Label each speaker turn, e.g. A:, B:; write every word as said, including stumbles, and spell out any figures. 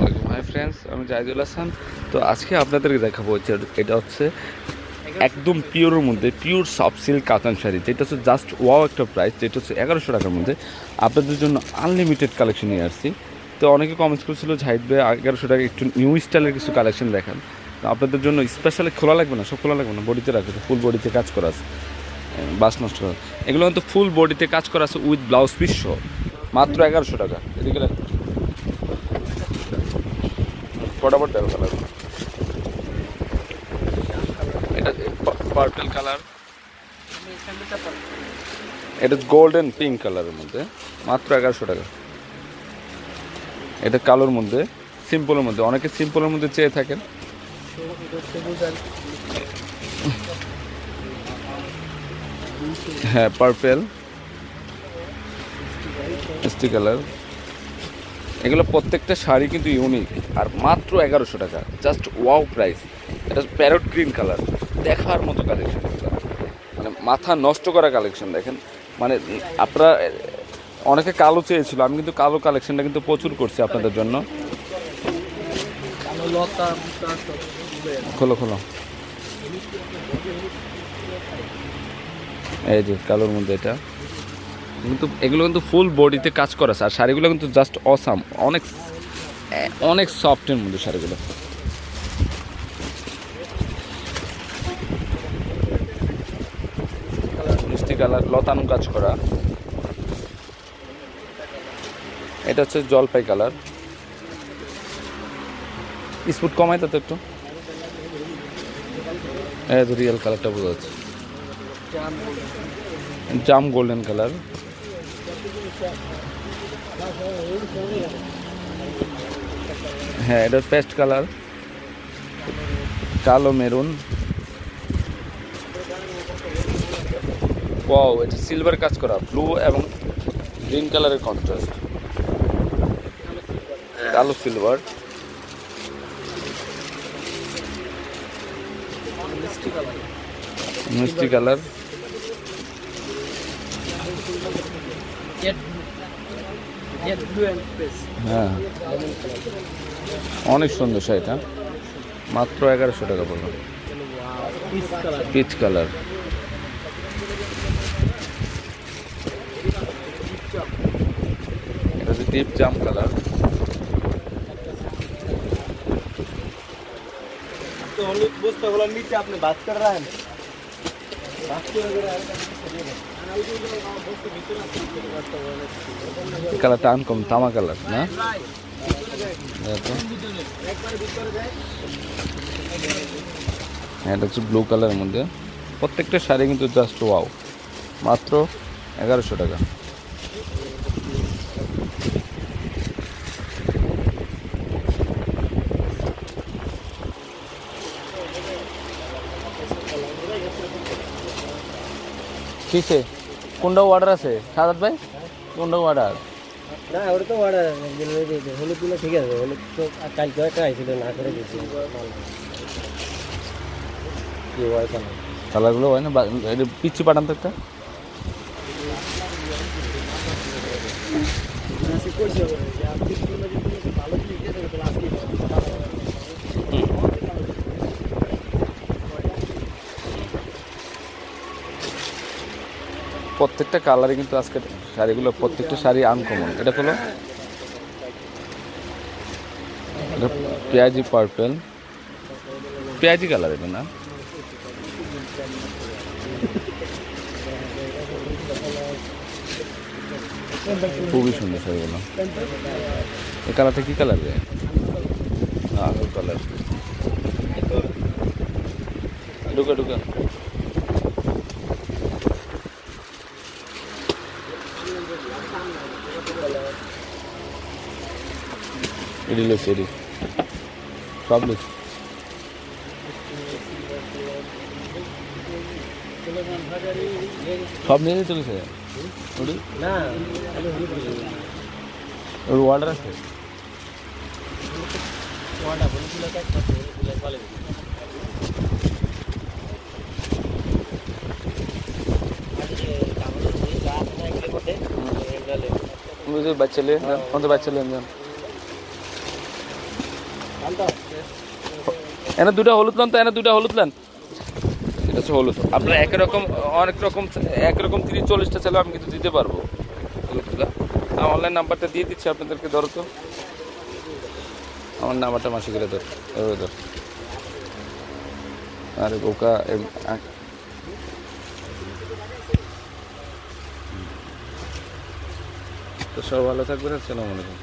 A: Hi friends, আমি জাহিদুল হাসান। তো আজকে আপনাদেরকে দেখাবো হচ্ছে এটা হচ্ছে একদম পিওরের মধ্যে পিওর সফট সিল্ক কাতান শাড়ি, যেটা হচ্ছে জাস্ট ওয়াও একটা প্রাইস, যেটা হচ্ছে এগারোশো টাকার মধ্যে আপনাদের জন্য আনলিমিটেড কালেকশন নিয়ে আসছি। তো অনেকে কমেন্টস করেছিল জাহিদ ভাই এগারোশো টাকা একটু নিউ স্টাইলের কিছু কালেকশন দেখান। তো আপনাদের জন্য স্পেশালি খোলা লাগবে না, সব খোলা লাগবে না, বডিতে রাখবে, ফুল বডিতে কাজ করা আছে, বাস নষ্ট করা। এগুলো কিন্তু ফুল বডিতে কাজ করা আছে উইথ ব্লাউজ পিস সহ, মাত্র এগারোশো টাকা। এদিকে ফটাফট দেওয়া কালার, এটা পার্পল কালার, এটা গোল্ডেন পিঙ্ক কালারের মধ্যে মাত্র এগারোশো টাকা। এটা কালোর মধ্যে সিম্পলের মধ্যে, অনেকে সিম্পলের মধ্যে চেয়ে থাকেন। হ্যাঁ, পার্পেল মিষ্টি কালার, এগুলো প্রত্যেকটা শাড়ি কিন্তু ইউনিক আর মাত্র এগারোশো টাকা, জাস্ট ওয়াও প্রাইস। এটা প্যারট গ্রিন কালার, দেখার মতো কালেকশন, মানে মাথা নষ্ট করা কালেকশন। দেখেন, মানে আপনারা অনেকে কালো চেয়েছিল, আমি কিন্তু কালো কালেকশনটা কিন্তু প্রচুর করছি আপনাদের জন্য। খোলো খোলো, এই যে কালোর মধ্যে এটা কিন্তু, এগুলো কিন্তু ফুল বডিতে কাজ করা আছে, আর শাড়িগুলো কিন্তু জাস্ট অসাম, অনেক অনেক সফটের মধ্যে শাড়িগুলো। মিষ্টি কালার, লতানো কাজ করা, এটা হচ্ছে জলপাই কালার। স্পুট কমাই তো একটু, এই যে রিয়েল কালারটা বোঝা যাচ্ছে, জাম গোল্ডেন কালার, হ্যাঁ এটা পেস্ট কালার, কালো মেরুন, ওয়াও এটা সিলভার কাজ করা, ব্লু এবং গ্রিন কালারের কন্ট্রাস্ট, কালো সিলভার, মিষ্টি কালার, হ্যাঁ অনেক সুন্দর শাড়িটা, মাত্র এগারোশো টাকা পড়লো। পিচ কালার, এটা হচ্ছে ডিপ জাম কালার,
B: नीचे आपने बात कर रहा है
A: কালারটা আনকম তামা কালার না, এটা হচ্ছে ব্লু কালারের মধ্যে। প্রত্যেকটা শাড়ি কিন্তু জাস্ট ওয়াও, মাত্র এগারোশো টাকা। কিসে কোনটা অর্ডার আছে সাদাত ভাই, কোনটা অর্ডার?
B: না ওটা তো অর্ডার হলুদ গুলো ঠিক আছে, হলুদ তো কালকে একটা আইছিল না করে দিয়েছি,
A: কালারগুলো হয় না, এটা পিচ্ছি পাঠান তো একটা। প্রত্যেকটা কালারে কিন্তু আজকে শাড়িগুলো, প্রত্যেকটা শাড়ি আনকমন। এটা হলো পেঁয়াজি পার্পেল, পেঁয়াজি কালার, এটা না খুবই সুন্দর শাড়িগুলো। এই কালারটা কি কালার রে? আলুর কালার, ঢুকা ঢুকা, এডি লো সেডি সব লো, সব নিয়ে যেতে চলেছে
B: না
A: ওর অর্ডার আছে। मुझे बच्चे ले कौन से बच्चे लेन जान এনে দুটা হলুদ লান তো, এনে দুটা হলুদ লান। এটা হচ্ছে হলুদ। আপনার এক রকম অনেক রকম একরকম তিরিশ চল্লিশটা চাইলেও আমি কিন্তু দিতে পারবো হলুদগুলা। আমার অনলাইন নাম্বারটা দিয়ে দিচ্ছি আপনাদেরকে, ধরো তো আমার নাম্বারটা মাসে করে ধর, এভাবে ধর। আরে বোকা, তো সব ভালো থাকবেন। আসসালামু আলাইকুম।